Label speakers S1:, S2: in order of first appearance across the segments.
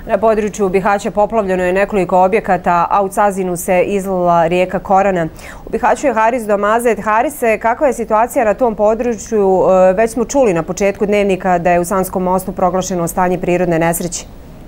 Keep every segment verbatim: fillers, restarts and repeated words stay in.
S1: Na području Bihaća poplavljeno je nekoliko objekata, a u Cazinu se izlila rijeka Korana. U Bihaću je Haris Domazet. Harise, kakva je situacija na tom području? Već smo čuli na početku dnevnika da je u Sanskom mostu proglašeno stanje prirodne nesreće.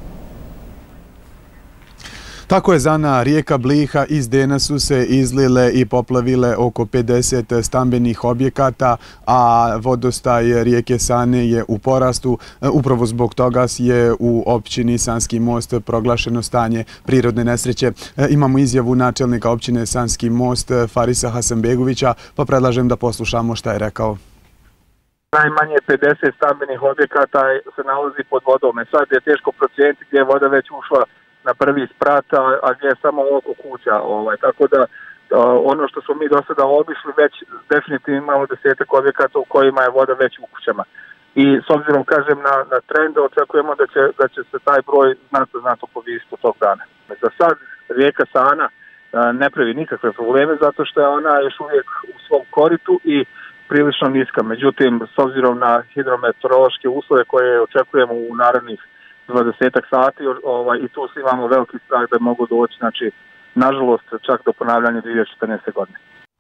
S2: Tako je, Zana. Rijeka Bliha iz Dena su se izlile i poplavile oko pedeset stambenih objekata, a vodostaj rijeke Sane je u porastu. Upravo zbog toga je u općini Sanski most proglašeno stanje prirodne nesreće. Imamo izjavu načelnika općine Sanski most Farisa Hasanbegovića, pa predlažem da poslušamo šta je rekao.
S3: Najmanje pedeset stambenih objekata se nalazi pod vodom. Sad je teško procijeniti gdje je voda već ušla na prvi sprat, a gdje je samo oko kuća. Ovaj. Tako da ono što smo mi do sada obišli, već definitivno imamo desetak objekata u kojima je voda već u kućama. I s obzirom, kažem, na, na trend, očekujemo da će, da će se taj broj znatno, znatno povisiti tog dana. Za sad rijeka Sana ne pravi nikakve probleme zato što je ona još uvijek u svom koritu i prilično niska. Međutim, s obzirom na hidrometeorološke uslove koje očekujemo u narednih dvadesetak sati, ovaj, i tu imamo veliki strah da mogu doći, znači, nažalost, čak do ponavljanja dvije tisuće četrnaeste. godine.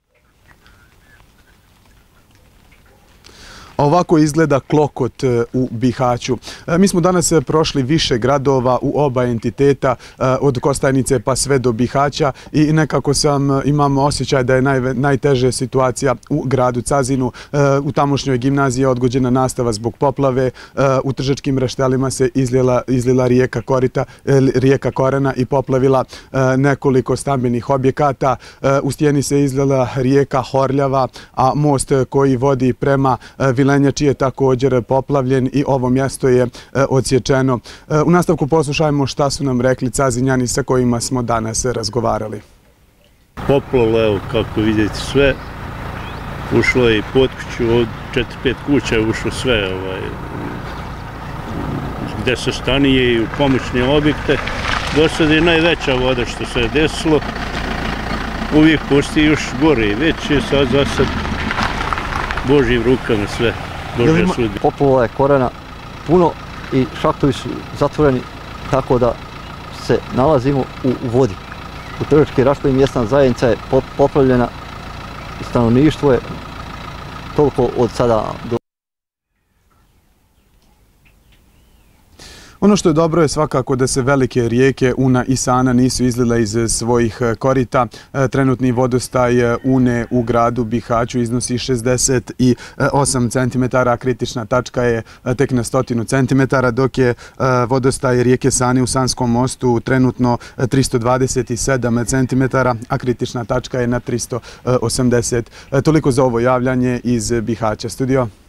S2: Ovako izgleda klokot u Bihaću. Mi smo danas prošli više gradova u oba entiteta, od Kostajnice pa sve do Bihaća, i nekako sam imam osjećaj da je naj, najteža situacija u gradu Cazinu. U tamošnjoj gimnaziji je odgođena nastava zbog poplave, u Tržačkim Reštelima se izlila, izlila rijeka Korita, rijeka Korana i poplavila nekoliko stambenih objekata. U Stijeni se izlila rijeka Horljava, a most koji vodi prema Vilenjači je također poplavljen i ovo mjesto je odsječeno. U nastavku poslušajmo šta su nam rekli Cazinjani sa kojima smo danas razgovarali.
S4: Poplavilo, evo kako vidite sve, ušlo je i pod kuću, od četiri pet kuća je ušlo sve, ovaj, gdje se stanije i u pomoćne objekte. Do sada je najveća voda što se je desilo, uvijek pusti još gore i već je sad za sad Božjim rukama sve, Božja sudi.
S5: Poplava je Korana puno i šahtovi su zatvoreni, tako da se nalazimo u vodi. U Tržačkim Reštelima mjesna zajednica je poplavljena, stanovništvo je toliko od sada do...
S2: Ono što je dobro je svakako da se velike rijeke Una i Sana nisu izlile iz svojih korita. Trenutni vodostaj Une u gradu Bihaću iznosi šezdeset osam centimetara, a kritična tačka je tek na stotinu centimetara, dok je vodostaj rijeke Sane u Sanskom mostu trenutno tristo dvadeset sedam centimetara, a kritična tačka je na tristo osamdeset. Toliko za ovo javljanje iz Bihaća. Studio.